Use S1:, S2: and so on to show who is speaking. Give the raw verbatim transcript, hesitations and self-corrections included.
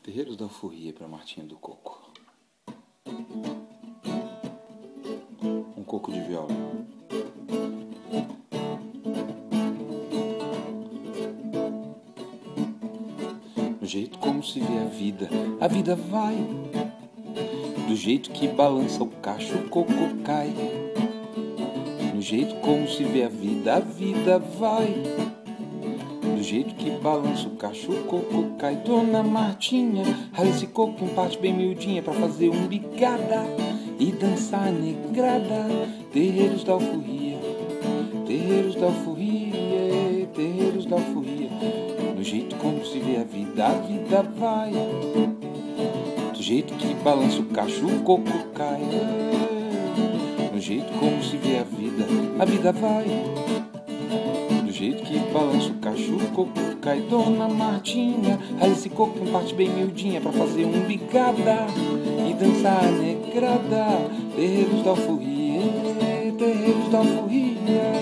S1: Terreiros da Alforria para Martinha do Coco. Um coco de viola. No jeito como se vê a vida, a vida vai. Do jeito que balança o cacho, o coco cai. No jeito como se vê a vida, a vida vai. Do jeito que balança o cacho, o coco cai. Dona Martinha, rala esse coco em parte bem miudinha pra fazer um bigada e dançar negrada. Terreiros da Alforria, terreiros da Alforria, terreiros da Alforria. No jeito como se vê a vida, a vida vai. Do jeito que balança o cacho, o coco cai. No jeito como se vê a vida, a vida vai. Do jeito que balança o cacho, o coco cai. Dona Martinha, rala esse coco em parte bem miudinha pra fazer um bigada e dançar negrada. Terreiros da Alforria, terreiros da Alforria.